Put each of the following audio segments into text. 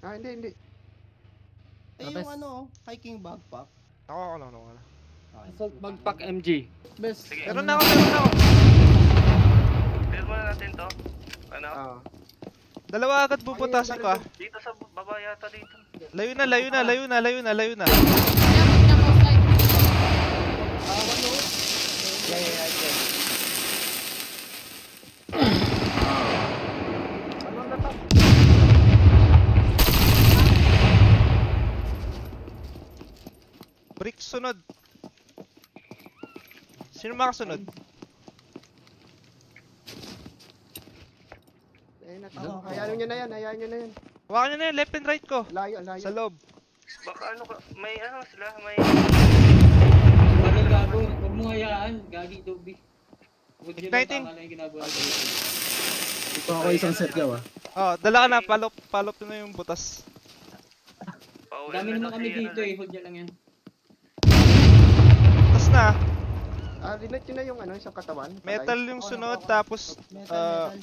Hindi. Ay, yung ano, hiking backpack. Ako. Assault backpack MG. Best. Sige. Meron na ako. Clear muna natin to. Ano? Dalawa agad bubutasin ko ah. Dito sa baba yata dito. Layo na. Brick sunod. Sino makasunod? Hayaan nyo na yan. Hawakan nyo na yun, left and right ko. Layo. Sa loob. Baka ano ka, may ano sila, may... Bagay gago, huwag mo hayaan. Gagi, Dobby. Huwag yun ang Igniting. tama lang yung ginagawa. Ito ako isang set daw ah. Oh, dala ka na, palop na yung butas. Dami naman kami dito eh, hold yan lang yan. Butas na. Rinat yun na yung ano, isang katawan. Metal yung sunod, tapos... Metal.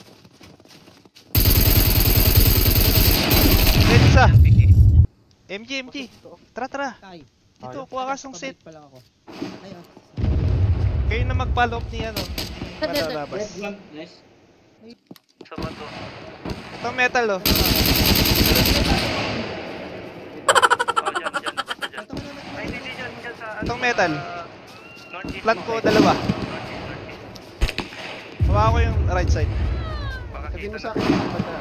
Red isa. MG. Tara. Tay. Dito, kuha ka sang set. Pabalik pa lang ako. Ay, Kayo na mag-follow up ni ano. Red Malalabas. one, nice. Sa bato. Itong metal oh. Oh, dyan. Ito mo na. Ay, hindi dyan sa... Itong metal. Northeast. Flank ko, dalawa. Northeast. Hawakan ko yung right side. Baka Sabihin mo kita sa na. akin.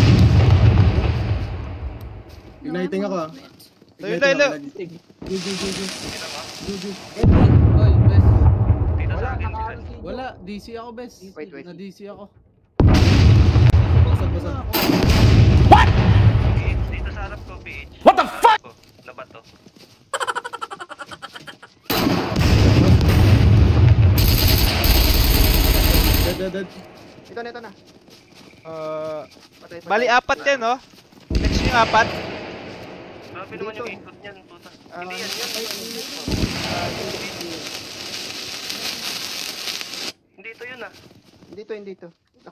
Igniting ako ah. Layo. Kita ba? Red one, oy, best. Dito sa akin sila. Wala, DC ako, best. Wait. Na DC ako. Basag. Dito sa harap ko, PH. What the fuck? Nabato. Dead. Ito na. Patay. Bali, apat yan oh. Next yung apat. Grabe naman yung ikot niyan, puta. Hindi yan. Hindi ito yun ah. Dito.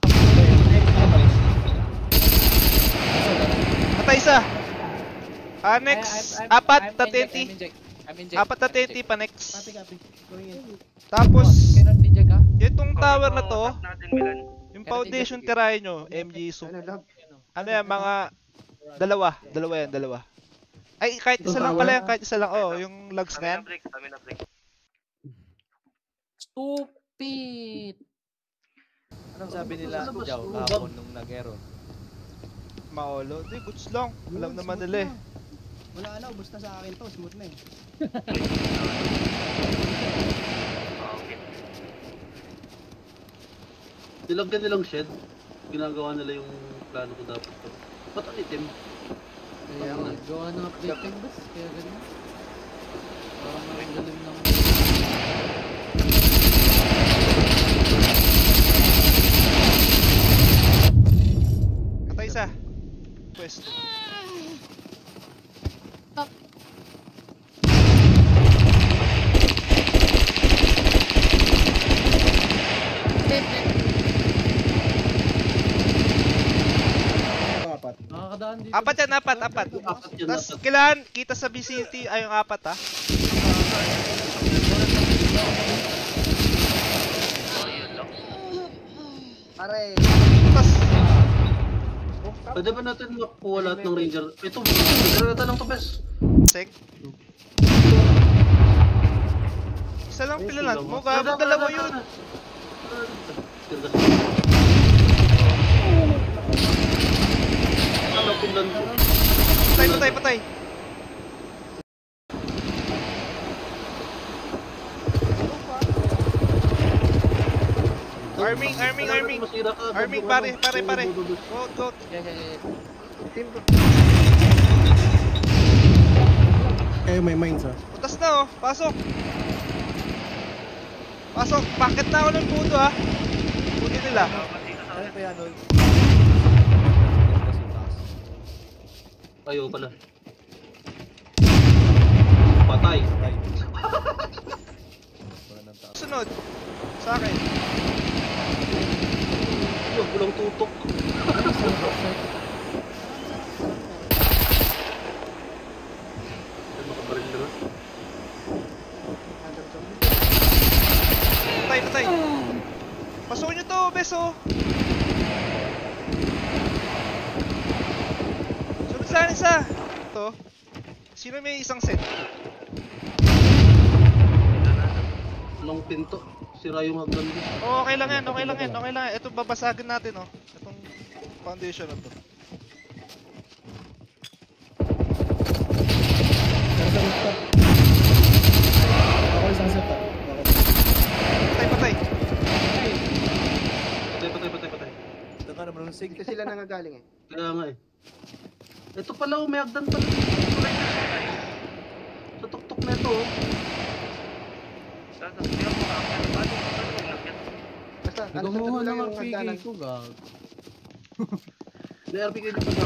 Patay isa. Next. Apat na TNT. Apat na TNT pa next. Copy. Going in. Tapos, Cannot ninja ka? itong tower na to, Tap natin, Milan. yung foundation tirahin nyo, MG Soup. Lag. Ano yan, mga dalawa yan. Ay, kahit isa lang pala yan, kahit isa lang. Oh, yung logs na yan. Kami na break. Stupid! Anong sabi nila Jaw kahapon nung nag-ero? Maolo. Di, goods lang. Alam naman nila eh. Wala na, ubos na sa akin to. Smooth na eh. Okay. Nilagyan nilang shed. Ginagawa nila yung plano ko dapat to. Ba't ang itim? Kaya gawa ng updating bus, kaya ganyan. Parang galing lang. Patay isa. Pwesto. Nakakadaan dito. Apat yan. Apat yun, Tapos, apat. kailangan kita sa vicinity ay yung apat ha. Pare. Tapos, Pwede ba natin makuha lahat ng ranger? Ito, granata lang to, bes. sec. Isa lang pilalan mo. Gabo dalawa yun. Ano, pinlan ko? Patay. Arming. Masira ka. Arming, pare. Go. Kayo may mines ah. Butas na oh. Pasok. Bakit na ako ng puto ha? Puto nila. Ano pa yan, Ol? Ayaw pala. Patay. Sunod. Sa akin. Yung pulang tutok. oh. Sunod sa akin isa. Ito. Sino may isang set? Long pinto. Sira yung hagdan din. Oh, okay lang yan, okay lang yan, okay lang yan. Ito babasagin natin oh. Itong foundation na to. Ako isang set ah. Patay, patay. Patay. Ito ka naman ng sig. Dito sila nangagaling eh. Kaya nga eh. Ito pala oh, may hagdan pala. Sa tuktok na ito oh. Tapos, hindi ako makakit. Paano maglakit? Basta, ano sa Gumawa dulo lang ng yung RPG hagdanan. ko, gag. May RPG dito pa.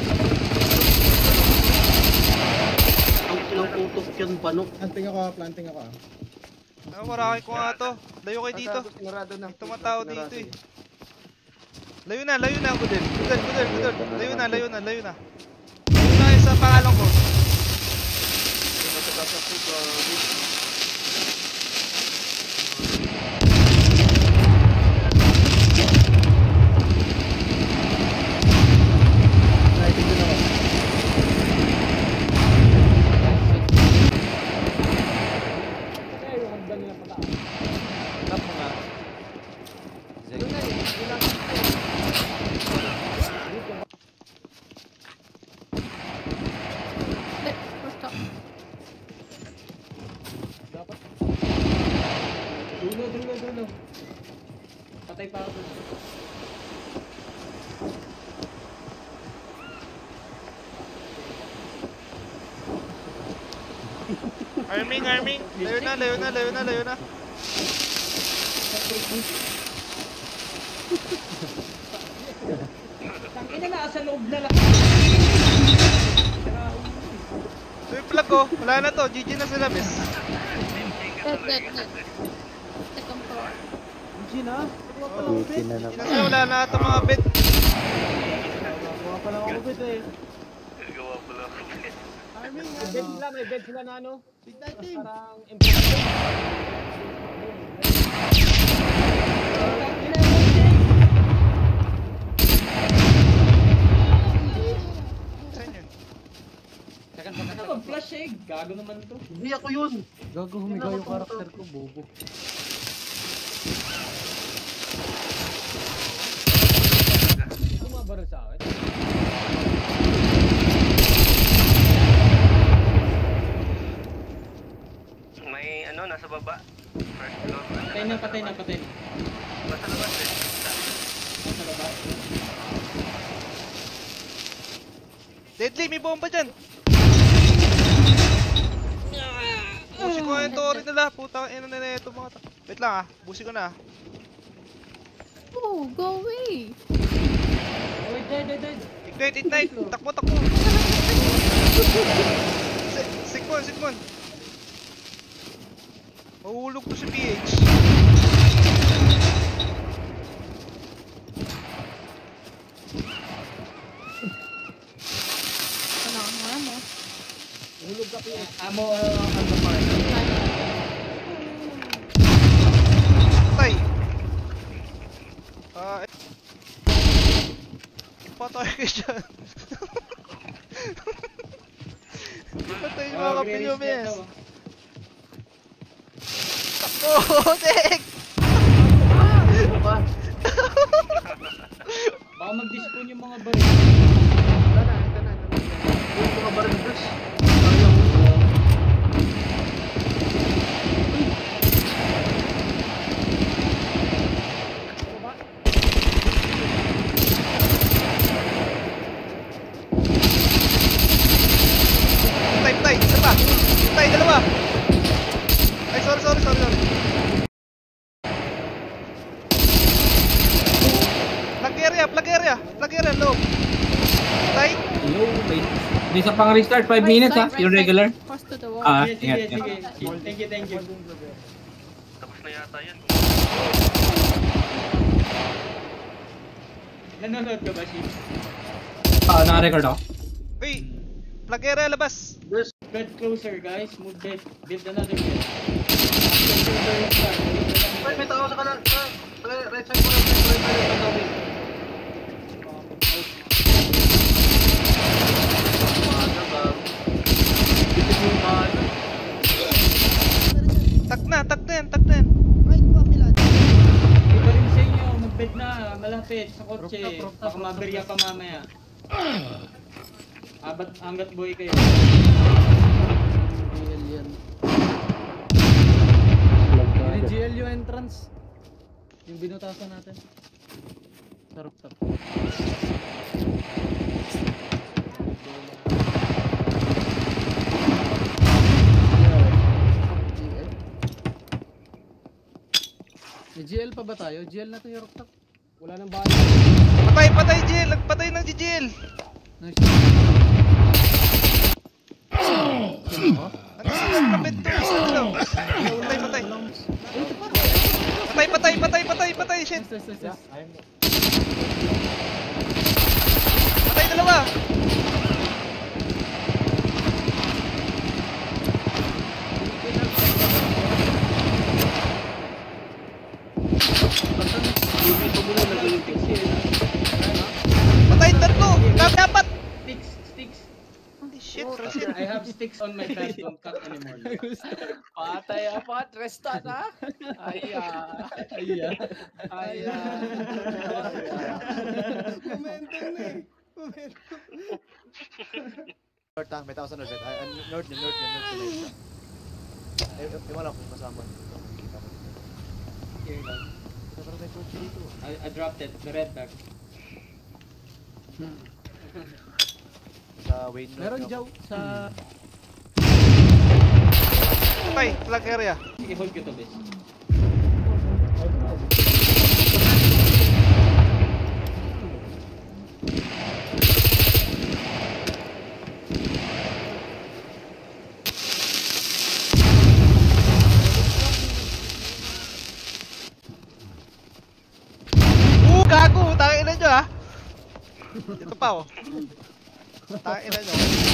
Ang ilang utok yan, banok. Planting ako ah. Ah, marakay ko nga to. Layo kayo dito. Basta, sinarado na. May tumatao Sinarado dito eh. na. Layo na, Gudel. Gudel. Layo na. Layo na kayo sa pangalan ko. Lighting din ako. Tap mo nga. Zeg. Dulo. Patay pa ako. Arming. Layo na. Tangina na, sa loob na lang. So yung flag ko, wala na to. GG na sila, bes. Dead. Second floor. Gina? GG na sila, wala na ito mga bet. Gawa pa lang ako bit eh. Gawa pala ako. Arming, May bed sila na ano? big night team. Parang impossible. Saan yun? Ako, flash eh. Gago naman to. Hindi ako yun. Gago, humigaw yung karakter ko, bobo. Bumabaril sa akin. May ano, nasa baba. First floor. Patay na. Basta labas eh. Sa labas. Deadly, may bomba dyan. Busi ko yung tori nila. Putang ina na ito mga wait lang ah. Busi ko na ah. Oh, go away. Oh, dead. Ignite. Takbo. Sigmon. Mahulog to si PH. Ano? Hulog ka PH. Amo, on the park. Patay. Patay ka dyan. Patay yung mga kapinyumis. Oh, tek! Baka mag-dispone yung mga baril. Ito na. Yung mga baril bus. Patay, isa pa. Patay, dalawa. Ay, sorry. Plug area, loob. Patay. May isa pang restart, 5 minutes ha, yung regular. Close to the wall. Ingat. Sige. Thank you. Tapos na yata yan. Nanonood ka ba, Chief? Naka-record ako. Uy, plug area, labas. Bed closer, guys. Move bed. Build another bed. Ay, may tao sa kanan. Right side mo, ang dami. Umaga ba? Bitin yung umaga. Tak na yan. Right pa, Milan. Iba rin sa inyo, mag-bed na, malapit sa kotse. Rooftop. Baka maberya pa mamaya. Hanggat buhay kayo. GL yan. Yung GL yung entrance. Yung binutasan natin. Sa rooftop. GL? May GL pa ba tayo? GL na to yung rooftop. Wala nang bahay. Patay, Jill! Nagpatay ng Jill! Nice. Kapit to, isa na lang. Patay, shit! Yes. Patay dalawa! Dito mo na nag-ulipin siya. Patay tatlo! Kami apat! Sticks. Holy shit! I have sticks on my belt, don't cut anymore. Patay apat, restart ha? Aya. Momentum na eh. Momentum. North tank, may tao sa north. North yan. Ewan lang kung kasama. Kita ko. Here lang. Parang may kotse dito. I dropped it, the red bag. Sa Wayne. Meron Jow sa... Patay, flag area. Sige, hold ko to, bes. Gago! Tangin na nyo ha! Ito pa oh. Tangin na nyo.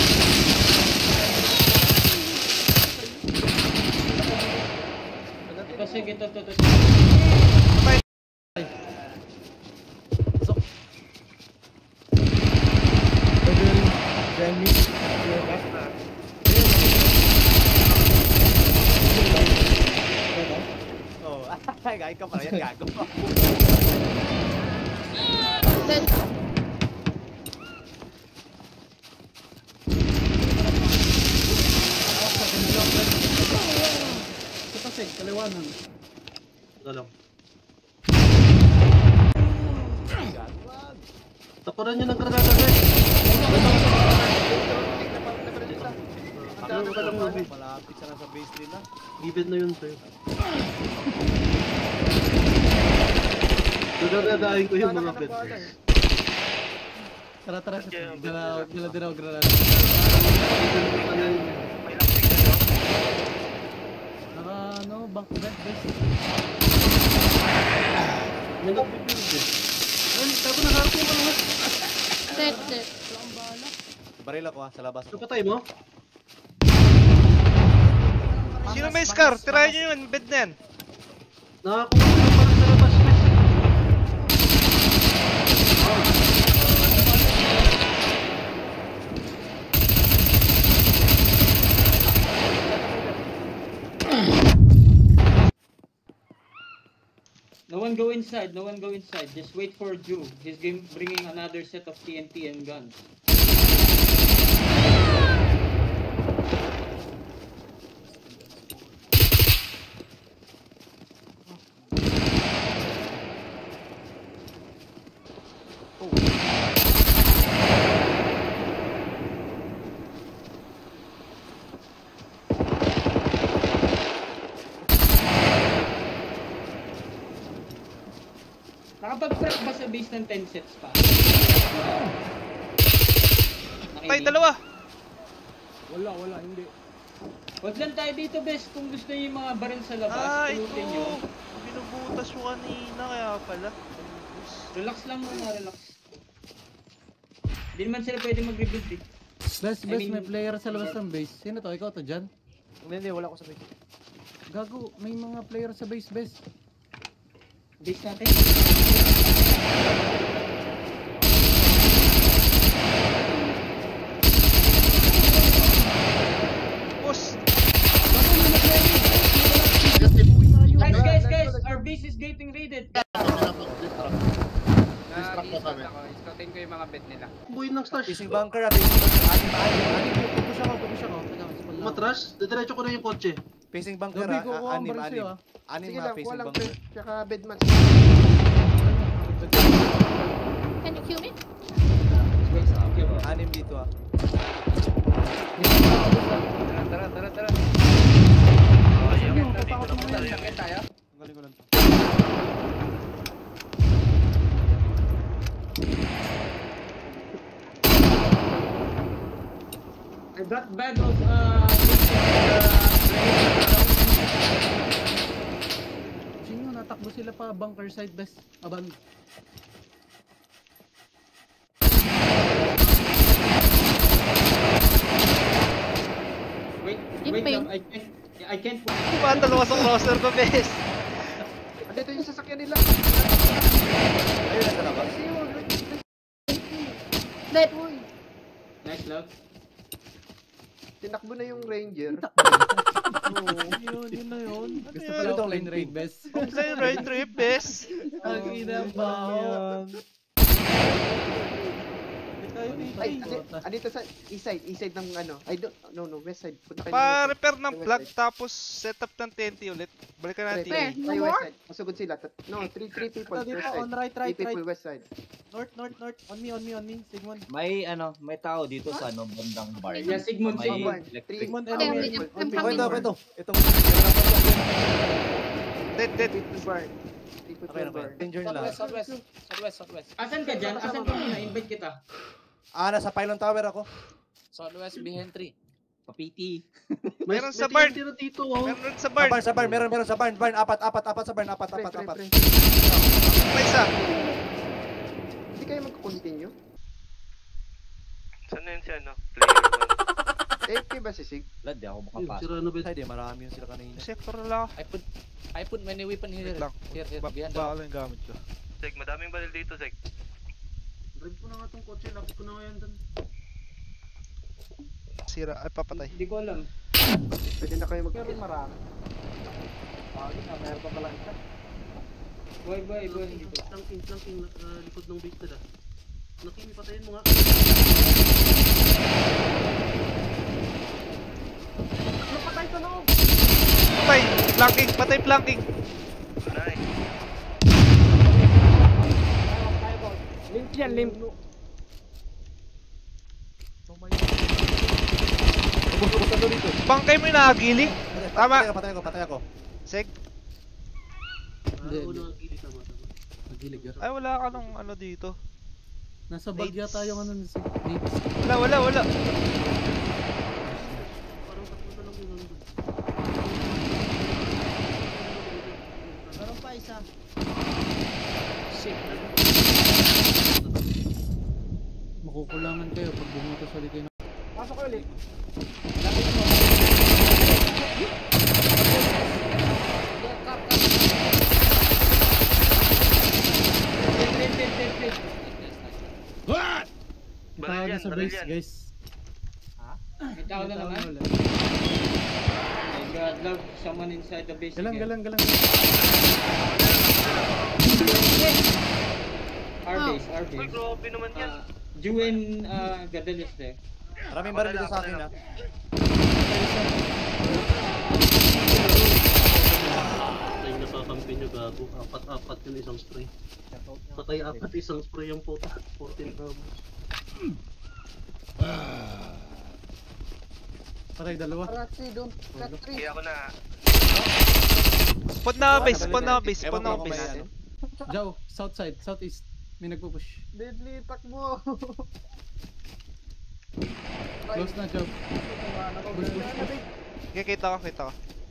Ito, sige, to. Patay. Pwede rin. Jamie. Oh, gaya ka pala yan, gago. Dead. Sa kasig, kaliwanan. Ito lang. Takuran nyo ng granada, guys. Ano ka lang, Ruby? Malapit siya na sa base nila. Given na yun, sir. Dadadahin ko yung mga bed. Tara. Dala din ako granada. Back to bed, best. May nag-build eh. Ay, tapo na harap mo lang. Dead. Baril ako sa labas. Napatay mo? Sino may scar? Tirahin nyo yun, bed na yan. Nakakuha ko na pala sa labas, guys. No one go inside. Just wait for Drew. He's bringing another set of TNT and guns. Nakapag-prep ba sa base ng 10 sets pa? Patay, dalawa! Wala, hindi. Huwag lang tayo dito, bes. Kung gusto niyo yung mga baril sa labas, pulutin nyo. Binubutas mo kanina, kaya pala. Relax lang muna, relax. Hindi naman sila pwede mag-rebuild eh. Best, may player sa labas ng base. Sino to? Ikaw to dyan? Hindi, wala ko sa base. Gago, may mga player sa base, best. Base natin. Push! Guys, our base is getting raided. Iskotin ko yung mga bed nila. Buhay ng stash. Fishing bunker at fishing Pupush ako. Matras, didiretso ko na yung kotse. Fishing bunker Gabi, ah. kukuha ang Anim, baril anim. sa'yo ah. Anim Sige na lang, fishing walang bunker. print, tsaka bedman. Can you kill me? Anim dito ah. Tara. Oh, yung dito na po tayo. Tayo. Galing ko lang to. I got bag of Sino natakbo sila pa bunker side best. Aban. wait Yung pain. lang, I can't Kumaan dalawa sa crosser ko, bes. Dito yung sasakyan nila. Ayun na talaga. Dead. Nice love. Tinakbo na yung ranger. Yun na yun. Gusto yun? pala itong lane raid best. Play right trip, bes. Ang ina ba yan? Ay, andito sa east side ng ano. I don't, no, west side. Punta kayo ng Pa-repair ng west plug side. tapos setup ng TNT ulit. Balikan natin. Where? Tayo No west more? side. Masugod sila. No, three people Dito, west on side. right. 3 people west side. North. On me. Sigmund. May tao dito sa bandang bar. Yeah, Sigmund, May Sigmund. electric. Sigmund, Okay, enemy. I'm coming. Ito. Itong Dead. People bar. People Okay. bar. Danger nila. Southwest. Asan ka dyan? Asan ka muna? Invite kita. Nasa pylon tower ako. Southwest behind 3. Papiti. Meron sa barn. Tira dito, oh. Meron sa barn. Sa barn. Meron sa barn. Apat sa barn. Apat. Pre. May isa. Hindi kayo mag-continue? Saan na yun si ano? Player 1. AFK ba si Sig? Lad, di ako Yun, makapasok. sira na, bet. Ay, di. Marami yun sila kanina. Sector lang. I put many weapon here. Wait lang. Here, behind. Baka lang yung gamit ko. Zeg, madaming baril dito, Zeg. Drive ko na nga tong kotse. Lapit ko na ngayon dun. Sira. Ay, papatay. Hindi ko alam. Pwede na kayo Pero marami. Meron pa pala isa. Boy, hindi ko. Flanking, likod ng base nila. Naking, patayin mo nga. Patay. Flanking. Nice. Limp yan, limp. Bangkay mo yung nakagili. Tama. Patay ako. Seg. Una, gili, tama. Nagilig yun. Ay, wala ka nung ano dito. Nasa bag yata yung ano si Nate. Wala. Parang tatlo na lang yung nandun. Meron pa isa. Makukulangan kayo pag bumuto sa likay na. Pasok ko ulit. Dead. Kita Baril na sa yan. base, guys. May tao na naman. Wala. My God, love. Someone inside the base again. Galang. Our Oh. base. Uy, grabe naman yan. Juin, Gadel is there. Maraming baril dito sa akin ha. Patay na kakampi nyo, gago. Apat yun, isang spray. Patay apat, isang spray yung puta. 14 rounds. Patay dalawa. Kaya ako na. Spawn na base. Jow, south side, southeast. May nagpupush. Deadly, takbo. Close na, Jow. Push. Okay, kita ko.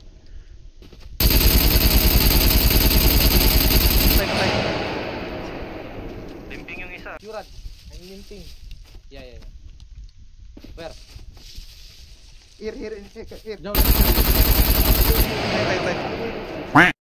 Patay. Limping yung isa. Yurat. Ang limping. Yeah. Where? Here. Jow, Patay.